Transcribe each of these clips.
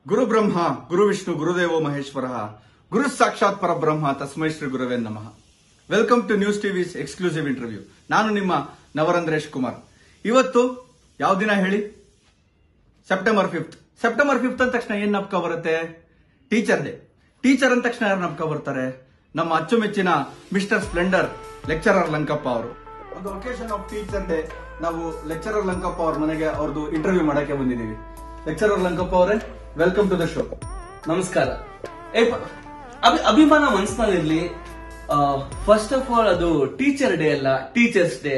ಗುರು ಬ್ರಹ್ಮ ಗುರು ವಿಷ್ಣು ಗುರುದೇವೋ ಮಹೇಶ್ವರ ಗುರು ಸಾಕ್ಷಾತ್ ಪರಬ್ರಹ್ಮ ತಸ್ಮೈ ಶ್ರೀ ಗುರುವೇ ನಮಃ. Welcome to news TV's exclusive interview. ನಾನು ನಿಮ್ಮ ನವರಂದ್ರೇಶ್ ಕುಮಾರ್. ಇವತ್ತು ಯಾವ ದಿನ ಹೇಳಿ? September 5th. ಸೆಪ್ಟೆಂಬರ್ 5th ಅಂದ ತಕ್ಷಣ ಏನ್ ನಪ್ಕ ಬರುತ್ತೆ? Teacher day. ಟೀಚರ್ ಅಂದ ತಕ್ಷಣ ಯಾರು ನಪ್ಕ ಬರ್ತಾರೆ? ನಮ್ಮ ಅಚ್ಚುಮೆಚ್ಚಿನ ಮಿಸ್ಟರ್ ಸ್ಪ್ಲೆಂಡರ್ ಲೆಕ್ಚರರ್ ಲಂಕಪ್ಪ ಅವರು. ಒಂದು ಒಕೇಶನ್ ಆಫ್ ಟೀಚರ್ ಡೇ ನಾವು ಲೆಕ್ಚರರ್ ಲಂಕಪ್ಪ ಅವ್ರ ಮನೆಗೆ ಅವ್ರದ್ದು ಇಂಟರ್ವ್ಯೂ ಮಾಡಕ್ಕೆ ಬಂದಿದ್ದೀವಿ. ಲೆಕ್ಚರರ್ ಲಂಕಪ್ಪ ಅವರೇ, ವೆಲ್ಕಮ್ ಟು ದ ಶೋ. ನಮಸ್ಕಾರ. ಅಭಿಮಾನ ಮನಸ್ಸಿನಲ್ಲಿರ್ಲಿ. ಫಸ್ಟ್ ಆಫ್ ಆಲ್ ಅದು ಟೀಚರ್ ಡೇ ಅಲ್ಲ, ಟೀಚರ್ಸ್ ಡೇ.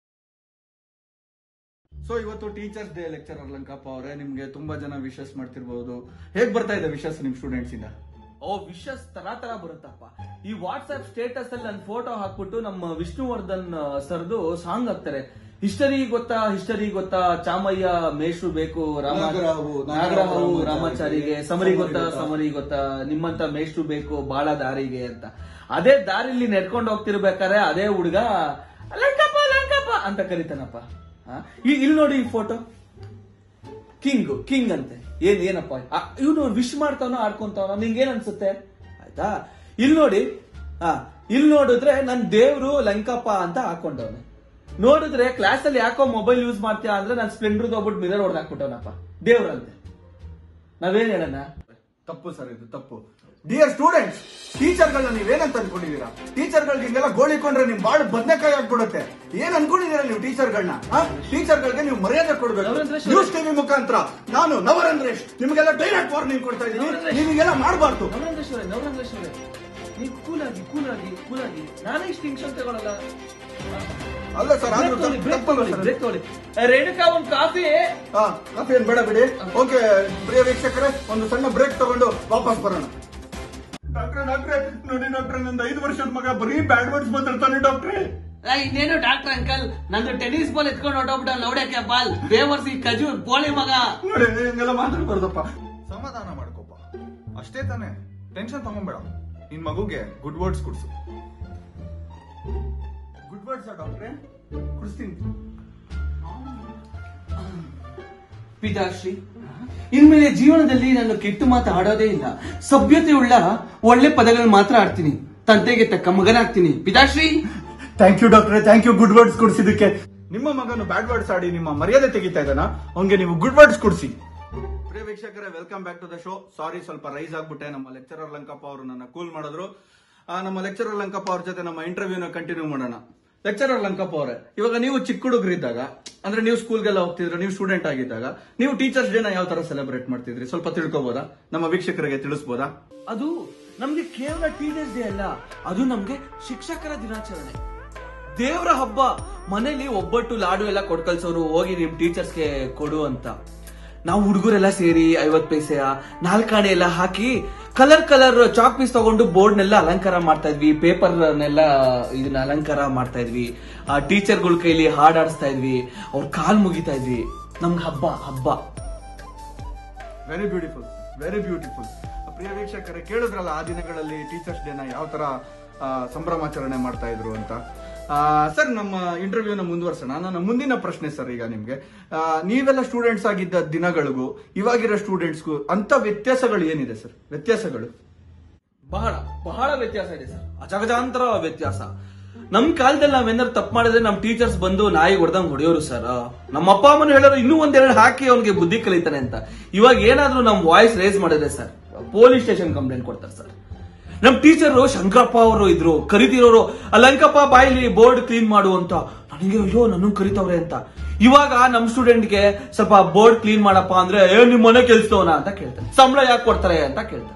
ಸೊ ಇವತ್ತು ಟೀಚರ್ಸ್ ಡೇ. ಲೆಕ್ಚರರ್ ಲಂಕಪ್ಪ ಅವರೇ, ನಿಮ್ಗೆ ತುಂಬಾ ಜನ ವಿಶಸ್ ಮಾಡ್ತಿರ್ಬಹುದು. ಹೇಗ್ ಬರ್ತಾ ಇದೆ ವಿಶಸ್ ನಿಮ್ ಸ್ಟೂಡೆಂಟ್ಸ್ ಇಂದ? ವಿಶಸ್ ತರ ಬರುತ್ತಪ್ಪ. ಈ ವಾಟ್ಸ್ಆಪ್ ಸ್ಟೇಟಸ್ ಅಲ್ಲಿ ನನ್ನ ಫೋಟೋ ಹಾಕ್ಬಿಟ್ಟು ನಮ್ಮ ವಿಷ್ಣುವರ್ಧನ್ ಸರ್ದು ಸಾಂಗ್ ಹಾಕ್ತಾರೆ. ಹಿಸ್ಟರಿ ಗೊತ್ತಾ ಚಾಮಯ್ಯ ಮೇಷ್ರು ಬೇಕು ನಾಗರಾವು ರಾಮಾಚಾರಿಗೆ, ಸಮರಿ ಗೊತ್ತಾ ನಿಮ್ಮಂತ ಮೇಷ್ರು ಬೇಕು ಬಾಳ ದಾರಿಗೆ ಅಂತ. ಅದೇ ದಾರಿಲಿ ನೆಡ್ಕೊಂಡು ಹೋಗ್ತಿರ್ಬೇಕಾದ್ರೆ ಅದೇ ಹುಡುಗ ಲಂಕಪ್ಪ ಅಂತ ಕರಿತಾನಪ್ಪ. ಇಲ್ಲಿ ನೋಡಿ ಈ ಫೋಟೋ, ಕಿಂಗ್ ಅಂತೆ. ಏನಪ್ಪ ಇವನು ವಿಶ್ ಮಾಡ್ತಾವನೋ ಆಡ್ಕೊಂತಾವನೋ ನಿಂಗೇನ್ ಅನ್ಸುತ್ತೆ? ಆಯ್ತಾ, ಇಲ್ಲಿ ನೋಡಿದ್ರೆ ನನ್ ದೇವ್ರು ಲಂಕಪ್ಪ ಅಂತ ಹಾಕೊಂಡವನು. ನೋಡಿದ್ರೆ ಕ್ಲಾಸ್ ಅಲ್ಲಿ ಯಾಕೋ ಮೊಬೈಲ್ ಯೂಸ್ ಮಾಡ್ತೀಯಾ ಅಂದ್ರೆ ನಾನು ಸ್ಪ್ಲೆಂಡರ್ ಹೋಗ್ಬಿಟ್ಟು ಮಿರರ್ ಹೊಡೆದು ಹಾಕ್ಬಿಟ್ಟವನಪ್ಪ ದೇವ್ರಂತೆ. ನಾವೇನ್ ಹೇಳೋಣ? ತಪ್ಪು ಸರ್, ಇದು ತಪ್ಪು. Dear students, ಟೀಚರ್ಗಳನ್ನ ನೀವೇನಂತ ಅನ್ಕೊಂಡಿದೀರಾ? ಟೀಚರ್ಗಳಿಗೆ ಹಿಂಗೆಲ್ಲ ಗೋಳಿಕೊಂಡ್ರೆ ನಿಮ್ ಬಾಳ ಬದನೆಕಾಯಿ ಆಗ್ಬಿಡುತ್ತೆ. ಏನ್ ಅನ್ಕೊಂಡಿದೀರಾ ನೀವು ಟೀಚರ್ಗಳನ್ನ? ಟೀಚರ್ಗಳಿಗೆ ನೀವು ಮರ್ಯಾದೆ ಕೊಡ್ಬೇಕು. ನ್ಯೂಸ್ ಟಿವಿ ಮುಖಾಂತರ ನಾನು ನವರಂದ್ರೇಶ್ ನಿಮ್ಗೆಲ್ಲ ಡೈರೆಕ್ಟ್ ವಾರ್ನಿಂಗ್ ಕೊಡ್ತಾ ಇದ್ದೀನಿ. ನೀವೆಲ್ಲ ಮಾಡಬಾರ್ದು. ನವರಂದ್ರೇಶ್ ಅವರೇ, ನೀವು ಕೂಲಾಗಿ ನಾನೇ ಇಷ್ಟು ಟೆನ್ಷನ್ ತಗೊಳಲ್ಲ. ಅಲ್ಲ ಸರ್, ಬ್ರೇಕ್ ತಗೊಳ್ಳಿ. ರೇಣುಕಾ, ಒಂದು ಕಾಫಿ ಏನ್ ಬೇಡ ಬಿಡಿ. ಓಕೆ ಪ್ರಿಯ ವೀಕ್ಷಕರೇ, ಒಂದು ಸಣ್ಣ ಬ್ರೇಕ್ ತಗೊಂಡು ವಾಪಸ್ ಬರೋಣ. ಡಾಕ್ಟ್ರೆ ನೋಡಿ ಡಾಕ್ಟ್ರೆ, ನಂದು 5 ವರ್ಷದ ಮಗ ಬರೀ ಬ್ಯಾಡ್ ವರ್ಡ್ಸ್ ಮಾತಾಡ್ತಾನೆ ಡಾಕ್ಟ್ರೆ. ಇನ್ನೇನು ಡಾಕ್ಟರ್ ಅಂಕಲ್, ನಂದು ಟೆನ್ನಿಸ್ ಬಾಲ್ ಎತ್ಕೊಂಡು ಹೊಟ್ಟೋಗ್ಬಿಟ್ಟ ಲೌಡಕ್ಕೆ ಬಾಲ್ ಬೇವರ್ಸಿ ಖಜೂರ್ ಬೋಳಿ ಮಗ. ನೋಡಿ ಹಿಂಗೆಲ್ಲ ಮಾತಾಡ್ಬಾರ್ದಪ್ಪ. ಸಮಾಧಾನ ಮಾಡ್ಕೋಪ್ಪ, ಅಷ್ಟೇ ತಾನೆ. ಟೆನ್ಷನ್ ತಗೊಂಬೇಡ. ನಿನ್ ಮಗುಗೆ ಗುಡ್ ವರ್ಡ್ಸ್ ಕುಡ್ಸು. ಗುಡ್ ವರ್ಡ್ಸ್ ಡಾಕ್ಟ್ರೆ ಕುಡಿಸ್ತೀನಿ. ಪಿತಾಶ್ರೀ, ಇನ್ಮೇಲೆ ಜೀವನದಲ್ಲಿ ನಾನು ಕೆಟ್ಟ ಮಾತು ಆಡೋದೇ ಇಲ್ಲ. ಸಭ್ಯತೆ ಉಳ್ಳ ಒಳ್ಳೆ ಪದಗಳನ್ನ ಮಾತ್ರ ಆಡ್ತೀನಿ. ತಂದೆಗೆ ತಕ್ಕ ಮಗನಾಗ್ತೀನಿ. ಪಿತಾಶ್ರೀ. ಥ್ಯಾಂಕ್ ಯು ಡಾಕ್ಟ್ರೆ, ಥ್ಯಾಂಕ್ ಯು ಗುಡ್ ವರ್ಡ್ಸ್ ಕುಡಿಸಿದಕ್ಕೆ. ನಿಮ್ಮ ಮಗನು ಬ್ಯಾಡ್ ವರ್ಡ್ಸ್ ಆಡಿ ನಿಮ್ಮ ಮರ್ಯಾದೆ ತೆಗಿತಾ ಇದ್ದಾನ, ಅವನಿಗೆ ನೀವು ಗುಡ್ ವರ್ಡ್ಸ್ ಕುಡಿಸಿ. ಪ್ರಿಯ ವೀಕ್ಷಕರೇ, welcome back to the show. Sorry, ಸ್ವಲ್ಪ ರೈಸ್ ಆಗ್ಬಿಟ್ಟೆ. ನಮ್ಮ ಲೆಕ್ಚರರ್ ಲಂಕಪ್ಪ ಅವರು ನನ್ನ ಕೂಲ್ ಮಾಡಿದ್ರು. ನಮ್ಮ ಲೆಕ್ಚರರ್ ಲಂಕಪ್ಪ ಅವ್ರ ಜೊತೆ ನಮ್ಮ ಇಂಟರ್ವ್ಯೂನ ಕಂಟಿನ್ಯೂ ಮಾಡೋಣ. ಲೆಕ್ಚರರ್ ಲಂಕಪ್ಪ ಅವರೇ, ಇವಾಗ ನೀವು ಚಿಕ್ಕ ಹುಡುಗರಿದ್ದಾಗ, ಅಂದ್ರೆ ನೀವು ಸ್ಕೂಲ್ಗೆಲ್ಲ ಹೋಗ್ತಿದ್ರೆ, ನೀವು ಸ್ಟೂಡೆಂಟ್ ಆಗಿದ್ದಾಗ ನೀವು ಟೀಚರ್ಸ್ ಡೇನ ಯಾವ ತರ ಸೆಲೆಬ್ರೇಟ್ ಮಾಡ್ತಿದ್ರಿ? ಸ್ವಲ್ಪ ತಿಳ್ಕೊಬೋದಾ? ನಮ್ಮ ವೀಕ್ಷಕರಿಗೆ ತಿಳಿಸಬಹುದಾ? ಅದು ನಮ್ಗೆ ಕೇವಲ ಟೀಚರ್ಸ್ ಡೇ ಅಲ್ಲ, ಅದು ನಮ್ಗೆ ಶಿಕ್ಷಕರ ದಿನಾಚರಣೆ, ದೇವರ ಹಬ್ಬ. ಮನೇಲಿ ಒಬ್ಬಟ್ಟು ಲಾಡು ಎಲ್ಲ ಕೊಟ್ಕಳ್ಸೋರು, ಹೋಗಿ ನಿಮ್ ಟೀಚರ್ಸ್ಗೆ ಕೊಡು ಅಂತ. ನಾವು ಹುಡುಗರೆಲ್ಲ ಸೇರಿ 50 ಪೈಸೆಯ 4 ಆಣೆ ಎಲ್ಲ ಹಾಕಿ ಕಲರ್ ಚಾಕ್ ಪೀಸ್ ತಗೊಂಡು ಬೋರ್ಡ್ನೆಲ್ಲ ಅಲಂಕಾರ ಮಾಡ್ತಾ ಇದ್ವಿ. ಪೇಪರ್ನೆಲ್ಲ ಇದನ್ನ ಅಲಂಕಾರ ಮಾಡ್ತಾ ಇದ್ವಿ. ಆ ಟೀಚರ್ಗಳ ಕೈಲಿ ಹಾಡಾಡಿಸ್ತಾ ಇದ್ವಿ, ಅವ್ರ ಕಾಲ್ ಮುಗಿತಾ ಇದ್ವಿ. ನಮ್ಗೆ ಹಬ್ಬ. Very beautiful, very beautiful. ಪ್ರಿಯ ವೀಕ್ಷಕರೇ, ಕೇಳಿದ್ರಲ್ಲ ಆ ದಿನಗಳಲ್ಲಿ ಟೀಚರ್ಸ್ ಡೇನ ಯಾವ ತರ ಸಂಭ್ರಮಾಚರಣೆ ಮಾಡ್ತಾ ಇದ್ರು ಅಂತ. ಸರ್, ನಮ್ಮ ಇಂಟರ್ವ್ಯೂನ ಮುಂದುವರ್ಸೋಣ. ನನ್ನ ಮುಂದಿನ ಪ್ರಶ್ನೆ ಸರ್, ಈಗ ನಿಮ್ಗೆ ನೀವೆಲ್ಲ ಸ್ಟೂಡೆಂಟ್ಸ್ ಆಗಿದ್ದ ದಿನಗಳಿಗೂ ಇವಾಗಿರೋ ಸ್ಟೂಡೆಂಟ್ಸ್ಗೂ ಅಂತ ವ್ಯತ್ಯಾಸಗಳು ಏನಿದೆ ಸರ್? ವ್ಯತ್ಯಾಸಗಳು ಬಹಳ ವ್ಯತ್ಯಾಸ ಇದೆ ಸರ್, ಅಜಗಜಾಂತರ ವ್ಯತ್ಯಾಸ. ನಮ್ ಕಾಲದಲ್ಲಿ ನಾವೇನಾದ್ರು ತಪ್ಪು ಮಾಡಿದ್ರೆ ನಮ್ ಟೀಚರ್ಸ್ ಬಂದು ನಾಯಿ ಹೊಡೆದಂಗ್ ಹೊಡೆಯೋರು ಸರ್. ನಮ್ಮ ಅಪ್ಪ ಅಮ್ಮನ ಹೇಳೋರು ಇನ್ನೂ ಒಂದೆರಡು ಹಾಕಿ ಅವ್ನಿಗೆ ಬುದ್ಧಿ ಕಲಿತಾನೆ ಅಂತ. ಇವಾಗ ಏನಾದ್ರೂ ನಮ್ ವಾಯ್ಸ್ ರೇಸ್ ಮಾಡಿದ್ರೆ ಸರ್, ಪೊಲೀಸ್ ಸ್ಟೇಷನ್ ಕಂಪ್ಲೇಂಟ್ ಕೊಡ್ತಾರೆ ಸರ್. ನಮ್ ಟೀಚರ್ ಶಂಕರಪ್ಪ ಅವರು ಇದ್ರು, ಕರಿತಿರೋರು ಲಂಕಪ್ಪ ಬಾಯಿಲಿ ಬೋರ್ಡ್ ಕ್ಲೀನ್ ಮಾಡು ಅಂತ. ನನಗೆ ಅಯ್ಯೋ ನನ್ನ ಕರಿತವ್ರೆ ಅಂತ. ಇವಾಗ ನಮ್ ಸ್ಟೂಡೆಂಟ್ಗೆ ಸ್ವಲ್ಪ ಬೋರ್ಡ್ ಕ್ಲೀನ್ ಮಾಡಪ್ಪ ಅಂದ್ರೆ ನಿಮ್ ಮನೆ ಕೆಲ್ಸದವನ ಅಂತ ಕೇಳ್ತಾರೆ. ಸಂಬಳ ಯಾಕೆ ಕೊಡ್ತಾರೆ ಅಂತ ಕೇಳ್ತಾರೆ.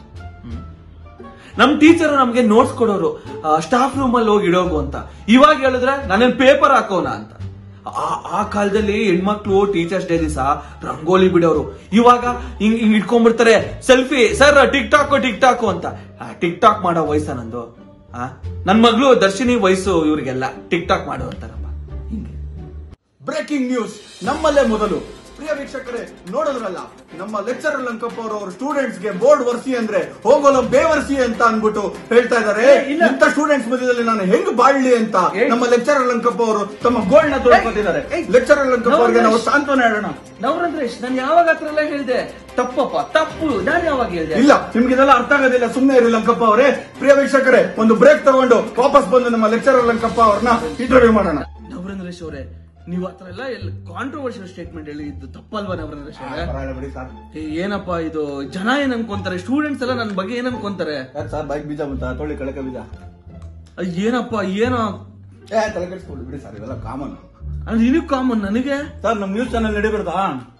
ನಮ್ ಟೀಚರ್ ನಮ್ಗೆ ನೋಟ್ಸ್ ಕೊಡೋರು, ಸ್ಟಾಫ್ ರೂಮ್ ಅಲ್ಲಿ ಹೋಗಿ ಇಡೋಗು ಅಂತ. ಇವಾಗ ಹೇಳಿದ್ರೆ ನಾನೇನ್ ಪೇಪರ್ ಹಾಕೋನ ಅಂತ. ಆ ಕಾಲದಲ್ಲಿ ಹೆಣ್ಮಕ್ಳು ಟೀಚರ್ಸ್ ಡೇ ದಿವಸ ರಂಗೋಲಿ ಬಿಡೋರು. ಇವಾಗ ಹಿಂಗ್ ಇಟ್ಕೊಂಡ್ಬಿಡ್ತಾರೆ, ಸೆಲ್ಫಿ ಸರ್ ಟಿಕ್ ಟಾಕ್ ಅಂತ. ಟಿಕ್ ಟಾಕ್ ಮಾಡೋ ವಯಸ್ಸ ನಂದು? ನನ್ ಮಗಳು ದರ್ಶಿನಿ ವಯಸ್ಸು ಇವ್ರಿಗೆಲ್ಲ ಟಿಕ್ ಟಾಕ್ ಮಾಡೋ ಅಂತಾರಪ್ಪ. ಹಿಂಗೆ ಬ್ರೇಕಿಂಗ್ ನ್ಯೂಸ್ ನಮ್ಮಲ್ಲೇ ಮೊದಲು. ಪ್ರಿಯ ವೀಕ್ಷಕರೇ, ನೋಡಿದ್ರಲ್ಲ ನಮ್ಮ ಲೆಕ್ಚರರ್ ಲಂಕಪ್ಪ ಅವರು ಸ್ಟೂಡೆಂಟ್ಸ್ ಗೆ ಬೋರ್ಡ್ ವರ್ಸಿ ಅಂದ್ರೆ ಹೋಗೋಲ್ಲ ಬೇವರ್ಸಿ ಅಂತ ಅನ್ಬಿಟ್ಟು ಹೇಳ್ತಾ ಇದಾರೆ. ಇಂಥ ಸ್ಟೂಡೆಂಟ್ಸ್ ಮಧ್ಯದಲ್ಲಿ ನಾನು ಹೆಂಗ್ ಬಾಳ್ಲಿ ಅಂತ ನಮ್ಮ ಲೆಕ್ಚರರ್ ಲಂಕಪ್ಪ ಅವರು ತಮ್ಮ ಗೋಲ್ನ ತೋರಿಸ್ಕೊಟ್ಟಿದ್ದಾರೆ. ಲೆಕ್ಚರರ್ ಲಂಕಪ್ಪ ಅವರಿಗೆ ನಾವು ಸಾಂತ್ವನ ಹೇಳೋಣ. ನವರಂದ್ರೇಶ್, ನಾನು ಯಾವಾಗ ಹತ್ರ ಎಲ್ಲ ಹೇಳಿದೆ ತಪ್ಪಪ್ಪ, ತಪ್ಪು ನಾನು ಯಾವಾಗ ಹೇಳಿದೆ? ಇಲ್ಲ, ನಿಮ್ಗೆ ಇದೆಲ್ಲ ಅರ್ಥ ಆಗೋದಿಲ್ಲ, ಸುಮ್ಮನೆ ಇರಿ ಲಂಕಪ್ಪ ಅವರೇ. ಪ್ರಿಯ ವೀಕ್ಷಕರೇ, ಒಂದು ಬ್ರೇಕ್ ತಗೊಂಡು ವಾಪಸ್ ಬಂದು ನಮ್ಮ ಲೆಕ್ಚರರ್ ಲಂಕಪ್ಪ ಅವ್ರನ್ನ ಇಂಟರ್ವ್ಯೂ ಮಾಡೋಣ. ನವರಂದ್ರೇಶ್ ಅವರೇ, ನೀವು ಆತರ ಎಲ್ಲ ಕಾಂಟ್ರವರ್ಷಿಯಲ್ ಸ್ಟೇಟ್ಮೆಂಟ್ ಹೇಳಿದ್ದು ತಪ್ಪಲ್ವಾ ನವರಂದ್ರೇಶ್ ಅವರೇ? ಏನಪ್ಪಾ ಇದು, ಜನ ಏನ್ ಅನ್ಕೊಂತಾರೆ, ಸ್ಟೂಡೆಂಟ್ಸ್ ಎಲ್ಲ ನನ್ನ ಬಗ್ಗೆ ಏನ್ ಅನ್ಕೊಂತಾರೆ? ಸರ್ ಬೈಕ್ ಬೀಜ ಬಂತ ತೊಳಿ ಕಳಕ ಬೀಜ ಏನಪ್ಪಾ ಏನೋ ತಲೆ ಕೆಡಿಸ್ಕೊಳ್ಳಿ ಬಿಡಿ ಸರ್, ಇವೆಲ್ಲ ಕಾಮನ್. ನಿನಗ್ ಕಾಮನ್, ನನಗೆ ಸರ್ ನಮ್ ನ್ಯೂಸ್ ಚಾನಲ್ ನಡಿಬಾರ್ದಾ?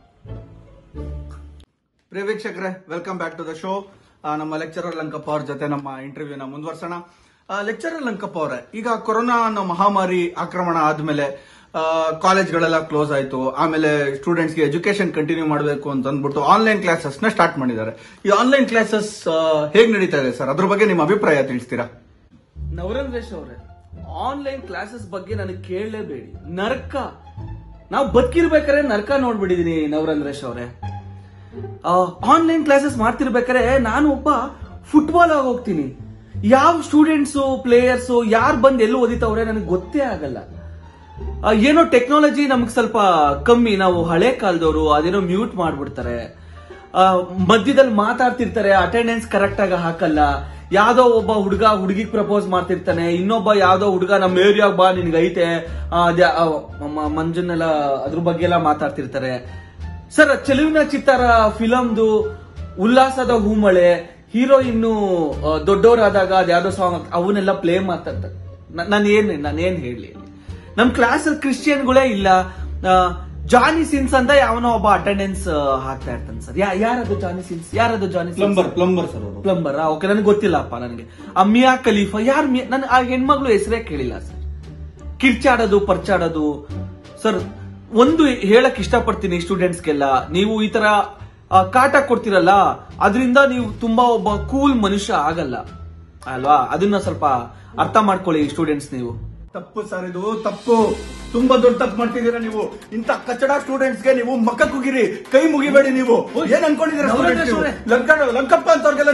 ಪ್ರಿಯ ವೀಕ್ಷಕರೇ, welcome back to the show. ನಮ್ಮ ಲೆಕ್ಚರರ್ ಲಂಕಪ್ಪ ಅವ್ರ ಜೊತೆ ನಮ್ಮ ಇಂಟರ್ವ್ಯೂನ ಮುಂದುವರ್ಸೋಣ. ಲೆಕ್ಚರರ್ ಲಂಕಪ್ಪ ಅವರೇ, ಈಗ ಕೊರೋನಾ ಅನ್ನೋ ಮಹಾಮಾರಿ ಆಕ್ರಮಣ ಆದ್ಮೇಲೆ ಕಾಲೇಜ್ಗಳೆಲ್ಲ ಕ್ಲೋಸ್ ಆಯ್ತು. ಆಮೇಲೆ ಸ್ಟೂಡೆಂಟ್ಸ್ ಗೆ ಎಜುಕೇಶನ್ ಕಂಟಿನ್ಯೂ ಮಾಡಬೇಕು ಅಂತ ಅಂದ್ಬಿಟ್ಟು ಆನ್ಲೈನ್ ಕ್ಲಾಸಸ್ ನ ಸ್ಟಾರ್ಟ್ ಮಾಡಿದ್ದಾರೆ. ಈ ಆನ್ಲೈನ್ ಕ್ಲಾಸಸ್ ಹೇಗ್ ನಡೀತಾ ಇದೆ ಸರ್? ಅದ್ರ ಬಗ್ಗೆ ನಿಮ್ಮ ಅಭಿಪ್ರಾಯ ತಿಳಿಸ್ತೀರಾ? ನವರಂದ್ರೇಶ್ ಅವರೇ, ಆನ್ಲೈನ್ ಕ್ಲಾಸಸ್ ಬಗ್ಗೆ ನನಗೆ ಕೇಳಲೇಬೇಡಿ. ನರ್ಕ, ನಾವು ಬದುಕಿರ್ಬೇಕಾದ್ರೆ ನರ್ಕ ನೋಡ್ಬಿಟ್ಟಿದೀನಿ ನವರಂದ್ರೇಶ್ ಅವರೇ. ಆನ್ಲೈನ್ ಕ್ಲಾಸಸ್ ಮಾಡ್ತಿರ್ಬೇಕಾದ್ರೆ ನಾನು ಒಬ್ಬ ಫುಟ್ಬಾಲ್ ಆಗಿ ಹೋಗ್ತೀನಿ. ಯಾವ ಸ್ಟೂಡೆಂಟ್ಸು ಪ್ಲೇಯರ್ಸು ಯಾರು ಬಂದು ಎಲ್ಲೂ ಓದಿತವ್ರೆ ನನಗೆ ಗೊತ್ತೇ ಆಗಲ್ಲ. ಏನೋ ಟೆಕ್ನಾಲಜಿ ನಮ್ಗೆ ಸ್ವಲ್ಪ ಕಮ್ಮಿ, ನಾವು ಹಳೆ ಕಾಲದವರು ಅದೇನೋ ಮ್ಯೂಟ್ ಮಾಡ್ಬಿಡ್ತಾರೆ, ಮಧ್ಯದಲ್ಲಿ ಮಾತಾಡ್ತಿರ್ತಾರೆ, ಅಟೆಂಡೆನ್ಸ್ ಕರೆಕ್ಟ್ ಆಗಿ ಹಾಕಲ್ಲ. ಯಾವ್ದೋ ಒಬ್ಬ ಹುಡುಗ ಹುಡುಗಿಗ್ ಪ್ರಪೋಸ್ ಮಾಡ್ತಿರ್ತಾನೆ, ಇನ್ನೊಬ್ಬ ಯಾವ್ದೋ ಹುಡುಗ ನಮ್ಮ ಏರಿಯಾಗ ಬಾ ನಿನ್ಗೈತೆ ಮಂಜನ್ನೆಲ್ಲ ಅದ್ರ ಬಗ್ಗೆ ಎಲ್ಲ ಮಾತಾಡ್ತಿರ್ತಾರೆ. ಸರ್, ಚೆಲುವಿನ ಚಿತ್ತಾರ ಫಿಲಮ್ದು ಉಲ್ಲಾಸದ ಹೂಮಳೆ ಹೀರೋಯಿನ್ನು ದೊಡ್ಡವರಾದಾಗ ಅದ್ಯಾವ್ದೋ ಸಾಂಗ್ ಅವನ್ನೆಲ್ಲ ಪ್ಲೇ ಮಾಡ್ತಿರ್ತಾರೆ. ನಾನೇನ್ ಹೇಳಿ, ನಮ್ ಕ್ಲಾಸ್ ಕ್ರಿಶ್ಚಿಯನ್ಗಳೇ ಇಲ್ಲ. ಜಾನಿ ಸಿನ್ಸ್ ಅಂತ ಯಾವನೋ ಒಬ್ಬ ಅಟೆಂಡೆನ್ಸ್ ಹಾಕ್ತಾ ಇರ್ತಾನೆ ಸರ್. ಯಾರದು ಜಾನಿ ಸಿನ್ಸ್? ಯಾರದು Johnny plumber sir. Plumber okay, ನನಗೆ ಗೊತ್ತಿಲ್ಲಪ್ಪ. ನನಗೆ ಮಿಯಾ ಖಲೀಫಾ ಯಾರು? ನನ್ ಆ ಹೆಣ್ಮಗಳು ಹೆಸರೇ ಕೇಳಿಲ್ಲ ಸರ್. ಕಿರ್ಚಾಡೋದು ಪರ್ಚಾಡೋದು. ಸರ್, ಒಂದು ಹೇಳಕ್ ಇಷ್ಟಪಡ್ತೀನಿ ಸ್ಟೂಡೆಂಟ್ಸ್ಗೆಲ್ಲ, ನೀವು ಈ ತರ ಕಾಟ ಕೊಡ್ತಿರಲ್ಲ, ಅದರಿಂದ ನೀವು ತುಂಬಾ ಒಬ್ಬ ಕೂಲ್ ಮನುಷ್ಯ ಆಗಲ್ಲ ಅಲ್ವಾ? ಅದನ್ನ ಸ್ವಲ್ಪ ಅರ್ಥ ಮಾಡ್ಕೊಳ್ಳಿ ಸ್ಟೂಡೆಂಟ್ಸ್. ನೀವು ತಪ್ಪು ಸರ್, ಇದು ತಪ್ಪು, ತುಂಬಾ ದೊಡ್ಡ ತಪ್ಪು ಮಾಡ್ತಿದ್ದೀರಾ ನೀವು. ಇಂತ ಕಚ್ಚಡ ಸ್ಟೂಡೆಂಟ್ಸ್ ಗೆ ನೀವು ಮಕ್ಕ ಕುಗಿರಿ, ಕೈ ಮುಗಿಬೇಡಿ. ನೀವು ಏನ್ ಅನ್ಕೊಂಡಿದ್ದೀರಾ? ಲಂಕಪ್ಪ ಅಂತವ್ರಿಗೆಲ್ಲ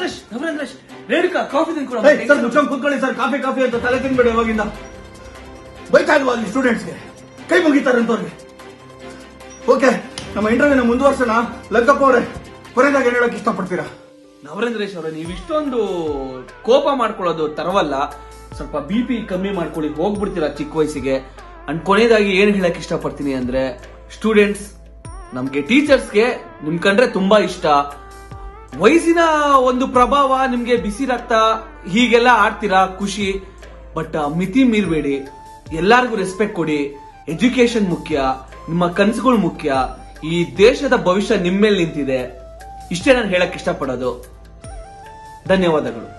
ಕೂತ್ಕೊಳ್ಳಿ ಸರ್, ಕಾಫಿ ಕಾಫಿ ಅಂತ ತಲೆ ತಿನ್ಬೇಡಿ. ಅವಾಗಿಂದ ಬೈತಾ ಇಲ್ವಾ ಅಲ್ಲಿ ಸ್ಟೂಡೆಂಟ್ಸ್ಗೆ? ಕೈ ಮುಗಿತಾರೆ ಅಂತವ್ರಿಗೆ. ಓಕೆ, ನಮ್ಮ ಇಂಟರ್ವ್ಯೂನ ಮುಂದುವರ್ಸೋಣ. ಲಂಕಪ್ಪ ಅವರೇ, ಕೊನೆದಾಗ ಏನ್ ಹೇಳಕ್ ಇಷ್ಟಪಡ್ತೀರಾ? ನವರಂದ್ರೇಶ್ ಅವರೇ, ನೀವು ಇಷ್ಟೊಂದು ಕೋಪ ಮಾಡ್ಕೊಳ್ಳೋದು ತರವಲ್ಲ. ಸ್ವಲ್ಪ BP ಕಮ್ಮಿ ಮಾಡ್ಕೊಳ್ಳಿ, ಹೋಗ್ಬಿಡ್ತೀರಾ ಚಿಕ್ಕ ವಯಸ್ಸಿಗೆ. ಅಂಡ್ ಕೊನೆಯದಾಗಿ ಏನ್ ಹೇಳಕ್ ಇಷ್ಟಪಡ್ತೀನಿ ಅಂದ್ರೆ, ಸ್ಟೂಡೆಂಟ್ಸ್, ನಮ್ಗೆ ಟೀಚರ್ಸ್ಗೆ ನಿಮ್ ಕಂಡ್ರೆ ತುಂಬಾ ಇಷ್ಟ. ವಯಸ್ಸಿನ ಒಂದು ಪ್ರಭಾವ, ನಿಮ್ಗೆ ಬಿಸಿ ರಕ್ತ ಹೀಗೆಲ್ಲ ಆಡ್ತೀರಾ, ಖುಷಿ. ಬಟ್ ಮಿತಿ ಮೀರ್ಬೇಡಿ, ಎಲ್ಲಾರ್ಗು ರೆಸ್ಪೆಕ್ಟ್ ಕೊಡಿ. ಎಜುಕೇಶನ್ ಮುಖ್ಯ, ನಿಮ್ಮ ಕನಸುಗಳು ಮುಖ್ಯ. ಈ ದೇಶದ ಭವಿಷ್ಯ ನಿಮ್ಮ ಮೇಲೆ ನಿಂತಿದೆ. ಇಷ್ಟೇ ನಾನು ಹೇಳಕ್ ಇಷ್ಟಪಡೋದು. ಧನ್ಯವಾದಗಳು.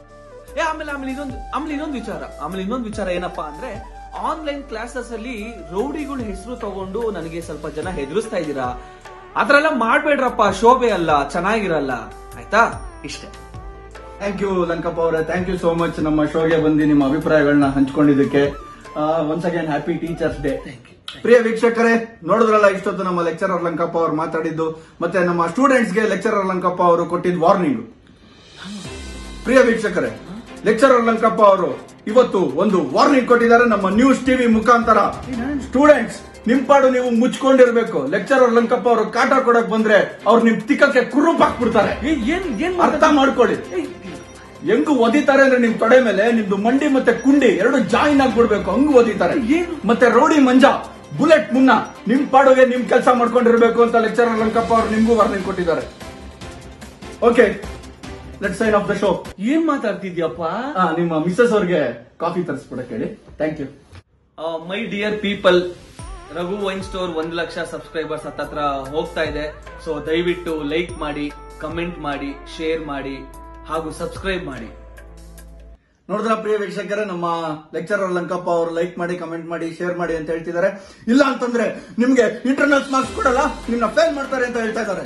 ಆಮೇಲೆ ಇನ್ನೊಂದು ವಿಚಾರ ಏನಪ್ಪಾ ಅಂದ್ರೆ, ಆನ್ಲೈನ್ ಕ್ಲಾಸಸ್ ಅಲ್ಲಿ ರೌಡಿಗಳ ಹೆಸರು ತಗೊಂಡು ನನಗೆ ಸ್ವಲ್ಪ ಜನ ಹೆದರಿಸ್ತಾ ಇದ್ದೀರಾ. ಆತರ ಎಲ್ಲ ಮಾಡ್ಬೇಡ್ರಪ್ಪ, ಶೋಭೆ ಅಲ್ಲ, ಚೆನ್ನಾಗಿರಲ್ಲ. ಆಯ್ತಾ? ಇಷ್ಟೇ. ಥ್ಯಾಂಕ್ ಯು ಲಂಕಪ್ಪ ಅವರೇ, ಥ್ಯಾಂಕ್ ಯು ಸೋ ಮಚ್ ನಮ್ಮ ಶೋಗೆ ಬಂದು ನಿಮ್ಮ ಅಭಿಪ್ರಾಯಗಳನ್ನ ಹಂಚ್ಕೊಂಡಿದ್ದಕ್ಕೆ. Once again happy teachers day. ಪ್ರಿಯ ವೀಕ್ಷಕರೇ, ನೋಡಿದ್ರಲ್ಲ ಇಷ್ಟೊತ್ತು ನಮ್ಮ ಲೆಕ್ಚರರ್ ಲಂಕಪ್ಪ ಅವರು ಮಾತಾಡಿದ್ದು, ಮತ್ತೆ ನಮ್ಮ ಸ್ಟೂಡೆಂಟ್ಸ್ ಗೆ ಲೆಕ್ಚರರ್ ಲಂಕಪ್ಪ ಅವರು ಕೊಟ್ಟಿದ್ದ ವಾರ್ನಿಂಗ್. ಪ್ರಿಯ ವೀಕ್ಷಕರೇ, ಲೆಕ್ಚರರ್ ಲಂಕಪ್ಪ ಅವರು ಇವತ್ತು ಒಂದು ವಾರ್ನಿಂಗ್ ಕೊಟ್ಟಿದ್ದಾರೆ ನಮ್ಮ ನ್ಯೂಸ್ ಟಿವಿ ಮುಖಾಂತರ. ಸ್ಟೂಡೆಂಟ್ಸ್, ನಿಮ್ ಪಾಡು ನೀವು ಮುಚ್ಕೊಂಡಿರ್ಬೇಕು. ಲೆಕ್ಚರರ್ ಲಂಕಪ್ಪ ಅವರು ಕಾಟ ಕೊಡಕ್ ಬಂದ್ರೆ ಅವ್ರು ನಿಮ್ ತಿಕ್ಕಕ್ಕೆ ಕುರುಪ್ ಹಾಕ್ಬಿಡ್ತಾರೆ. ಅರ್ಥ ಮಾಡ್ಕೊಳ್ಳಿ. ಹೆಂಗು ಒದಿತಾರೆ ಅಂದ್ರೆ ನಿಮ್ ತೊಡೆ ಮೇಲೆ ನಿಮ್ದು ಮಂಡಿ ಮತ್ತೆ ಕುಂಡಿ ಎರಡು ಜಾಯಿನ್ ಆಗ್ಬಿಡ್ಬೇಕು, ಹಂಗು ಒದಿತಾರೆ. ಮತ್ತೆ ರೌಡಿ ಮಂಜ ಬುಲೆಟ್ ಮುನ್ನ ನಿಮ್ ಪಾಡುಗೆ ನಿಮ್ ಕೆಲಸ ಮಾಡ್ಕೊಂಡಿರ್ಬೇಕು ಅಂತ ಲೆಕ್ಚರರ್ ಲಂಕಪ್ಪ ಅವರು ನಿಮ್ಗೂ ವಾರ್ನಿಂಗ್ ಕೊಟ್ಟಿದ್ದಾರೆ. Okay, let's sign off the show. ಏನ್ ಮಾತಾಡ್ತಿದ್ಯಪ್ಪ? ನಿಮ್ಮ ಮಿಸ್ಸಸ್ ಅವ್ರಿಗೆ ಕಾಫಿ ತರಿಸ್ಬಿಡಕ್ ಹೇಳಿ. Thank you. My dear people, Raghu wine store 1 lakh subscribers ಹತ್ತತ್ರ ಹೋಗ್ತಾ ಇದೆ. ಸೊ ದಯವಿಟ್ಟು ಲೈಕ್ ಮಾಡಿ, ಕಮೆಂಟ್ ಮಾಡಿ, ಶೇರ್ ಮಾಡಿ ಹಾಗೂ ಸಬ್ಸ್ಕ್ರೈಬ್ ಮಾಡಿ. ನೋಡಿದ್ರ ಪ್ರಿಯ ವೀಕ್ಷಕರೇ, ನಮ್ಮ ಲೆಕ್ಚರರ್ ಲಂಕಪ್ಪ ಅವರು ಲೈಕ್ ಮಾಡಿ, ಕಮೆಂಟ್ ಮಾಡಿ, ಶೇರ್ ಮಾಡಿ ಅಂತ ಹೇಳ್ತಿದ್ದಾರೆ. ಇಲ್ಲ ಅಂತಂದ್ರೆ ನಿಮ್ಗೆ ಇಂಟರ್ನಲ್ಸ್ ಮಾರ್ಕ್ಸ್ ಕೊಡಲ್ಲ, ನಿಮ್ನ ಫೇಲ್ ಮಾಡ್ತಾರೆ ಅಂತ ಹೇಳ್ತಾ ಇದ್ದಾರೆ.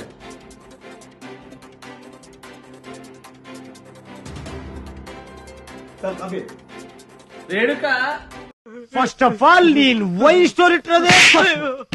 Sir coffee. Renuka, first of all ನೀನ್ ವೈನ್ ಸ್ಟೋರ್ ಇಟ್ಟಿರೋದೇ